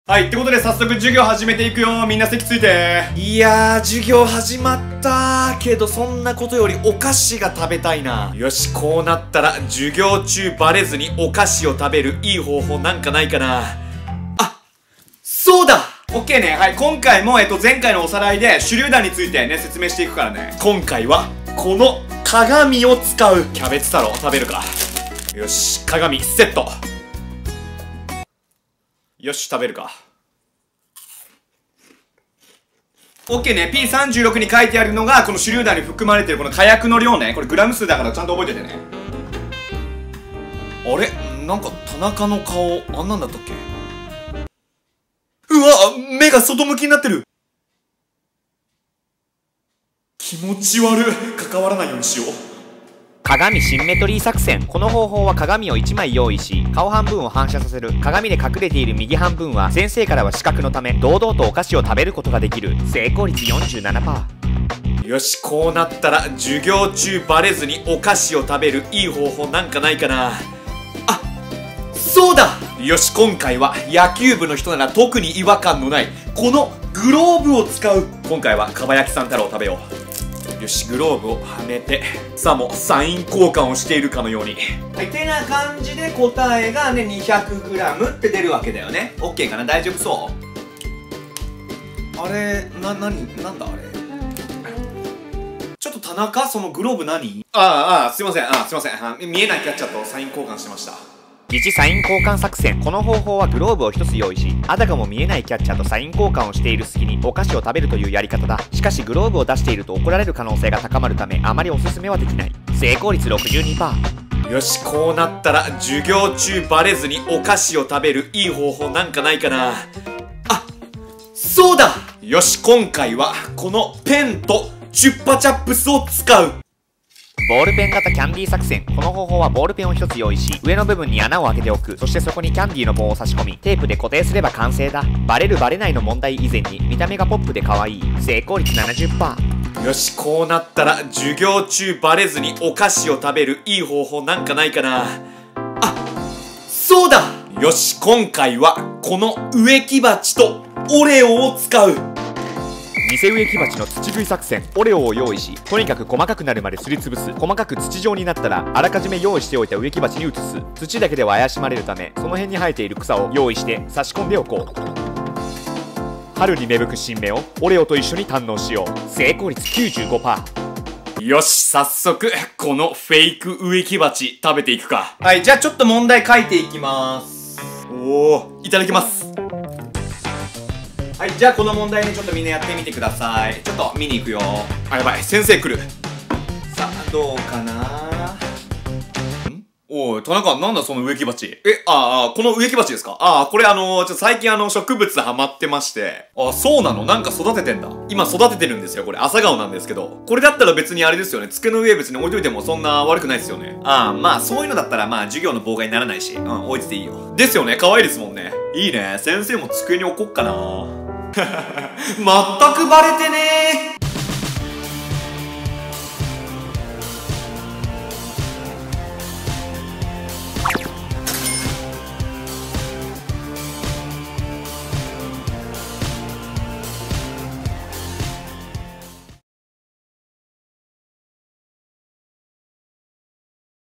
はい、ってことで早速授業始めていくよ。みんな席ついて。 いやー、授業始まったけど、そんなことよりお菓子が食べたいな。 よし、こうなったら授業中バレずにお菓子を食べるいい方法なんかないかな。あ、そうだ。オッケーね。はい、今回も前回のおさらいで手榴弾についてね、説明していくからね。今回はこの鏡を使う。キャベツ太郎食べるか。よし、鏡セット。よし、食べるか。オッケーね。P36 に書いてあるのがこの手榴弾に含まれてるこの火薬の量ね。これグラム数だからちゃんと覚えててね。あれ、なんか田中の顔あんなんだったっけ。うわ、目が外向きになってる。気持ち悪い。関わらないようにしよう。 鏡シンメトリー作戦。この方法は鏡を1枚用意し、顔半分を反射させる。鏡で隠れている右半分は先生からは視覚のため堂々とお菓子を食べることができる。成功率 47%。 よし、こうなったら授業中バレずにお菓子を食べるいい方法なんかないかな。あ、そうだ。よし、今回は野球部の人なら特に違和感のないこのグローブを使う。今回はかば焼きさん太郎を食べよう。よし、グローブをはめて、さもサイン交換をしているかのように。はい、てな感じで答えがね、200g って出るわけだよね。オッケーかな。大丈夫そう。あれ、なんだあれ。ちょっと田中、そのグローブ何？すいません。見えないキャッチャーとサイン交換してました。 疑似サイン交換作戦。この方法はグローブを1つ用意し、あたかも見えないキャッチャーとサイン交換をしている隙にお菓子を食べるというやり方だ。しかしグローブを出していると怒られる可能性が高まるため、あまりおすすめはできない。成功率 62%。 よし、こうなったら授業中バレずにお菓子を食べるいい方法なんかないかな。あ、そうだ。よし、今回はこのペンとチュッパチャップスを使う。 ボールペン型キャンディー作戦。この方法はボールペンを1つ用意し、上の部分に穴を開けておく。そしてそこにキャンディーの棒を差し込み、テープで固定すれば完成だ。バレるバレないの問題以前に見た目がポップで可愛い。成功率 70%。 よし、こうなったら授業中バレずにお菓子を食べるいい方法なんかないかな。あ、そうだ。よし、今回はこの植木鉢とオレオを使う。 偽植木鉢の土食い作戦。オレオを用意し、とにかく細かくなるまですりつぶす。細かく土状になったらあらかじめ用意しておいた植木鉢に移す。土だけでは怪しまれるため、その辺に生えている草を用意して差し込んでおこう。春に芽吹く新芽をオレオと一緒に堪能しよう。成功率 95%。 よし、早速このフェイク植木鉢食べていくか。はい、じゃあちょっと問題書いていきます。おー、いただきます。はい、じゃあこの問題ね、ちょっとみんなやってみてください。ちょっと見に行くよ。あ、やばい、先生来る。さあ、どうかな。おい、田中、なんだその植木鉢。この植木鉢ですか。これ最近植物ハマってまして。あ、そうなの。なんか育ててんだ。今育ててるんですよ。これ、朝顔なんですけど。これだったら別にあれですよね。机の上別に置いといてもそんな悪くないですよね。まあ、そういうのだったらまあ、授業の妨害にならないし。置いてていいよ。ですよね。可愛いですもんね。いいね。先生も机に置こっかな。全くバレてねー。